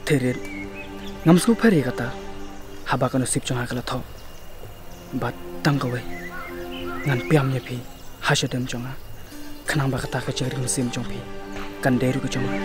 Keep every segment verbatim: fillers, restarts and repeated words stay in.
Terit ngamsku pari kata haba kanu sip chong hakala tho bat tangkawe ngan piam nya pi hasadem chonga khanang ba kata ka chagri sim chong pi kan deru ko chonga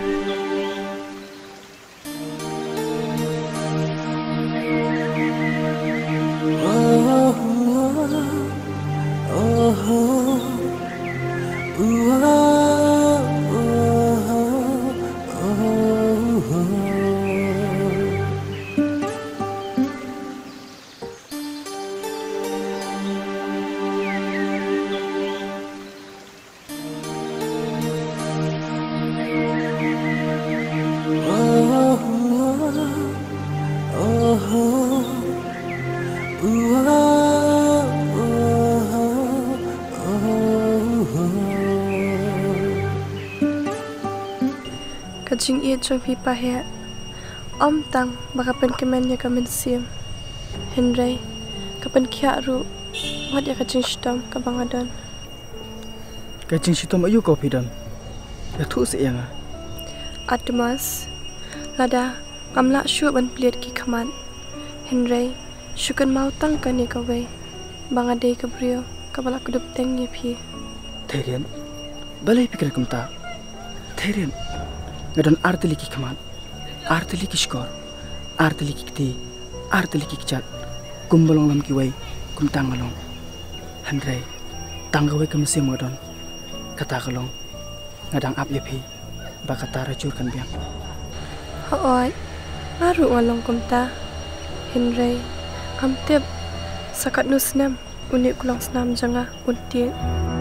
Kajing ia jong pi pahe om tang baka pen kemen ya kamen sim Henry kapan kia ru wat ya kajing shitom ka bangadon kajing shitom ayu ko pidan ya thu se yang Atmas lada kamla shu ban pliet ki khaman Henry shukan mau tang ka ni ka we bangade ka brio ka bala kudup teng ye pi Therian balai pikir kumta Therian ngadon arteli ki khaman arteli ki skor arteli ki kti arteli ki chat kumbalong lam ki wai kum tangalong Henry tanggawe kum sim ngadon kata kalong ngadang ap ye pi ba kata racur kan biang hooi aru walong kumta Henry am tep sakat nusnam unik kulang senam janga untiet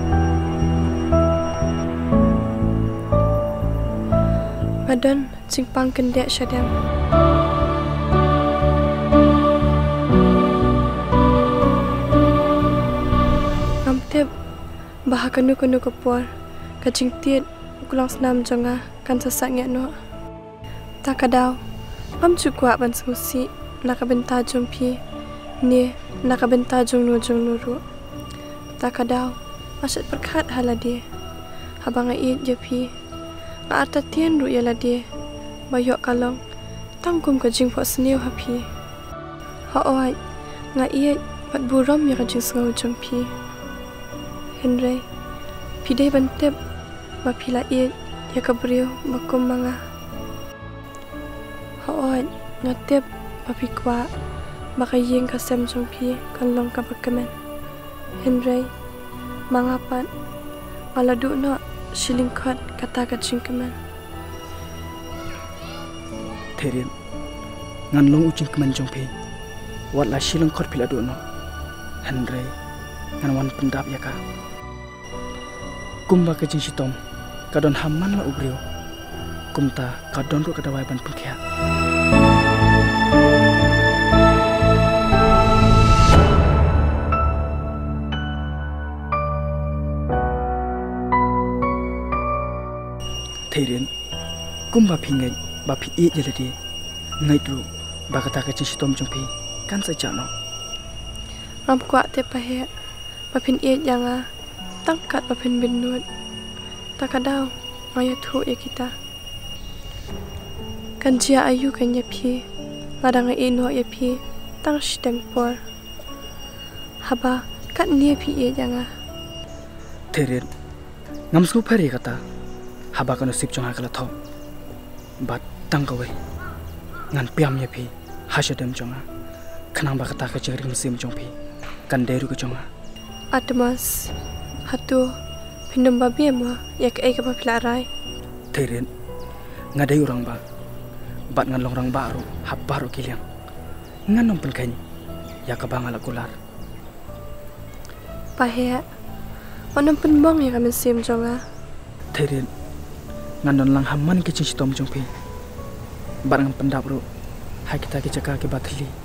Madon cingpang kendek syadam Amtep bahak kanu kanu kepor kacing tiet kulang senam janga kan sesak ngek no takadau am cukwa ban susi naka benta jompi ni naka benta jong nu jong nuru takadau masyad perkat haladi habanga iit jepi nga arta tien ru yala dia bayok kalong tangkum ka jing po snew happy hooi nga iye pat buram ya ka jing sngau jompi Henry pidai bantep ba pila iye ya ka brio bakum manga hooi nga tep ba pikwa ba ka ying ka sem jompi kalong ka bakamen Henry mangapan ala du no shilingkot kata ka jingkeman Therian ngan long ucing keman jong pi wat la shilingkot pila do no Henry ngan wan pendap ya ka kumba ka jing shitom kadon hamman la ubrio kumta kadon ru kadawai ban pengkya Therian kumba pingai ba pi e jeladi ngai tu ba kata ka chitom jong pi kan sa chano am kwa te pahe ba pin e janga tangkat ba pin binut takadau maya thu e kita kan jia ayu kan ya pi ladang e no e pi tang stem por haba kat ni pi e janga Therian ngamsu phari kata haba kanu sip chong hakala tho bat tangkawe ngan piam ye pi hasadem chonga khanang ba kata ka chagri sim chong pi kan deru ko chonga Atmas hatu pindom babi ma yak ai ka pila rai Therian ngadai urang ba bat ngan long rang baru habaru kiliang ngan nom pelkany ya ka bangala kular pahe onam penbong ya kami sim chonga Therian ngandon lang hamman ke chitom jong pi barang pendap ru hai kita ke caka ke batli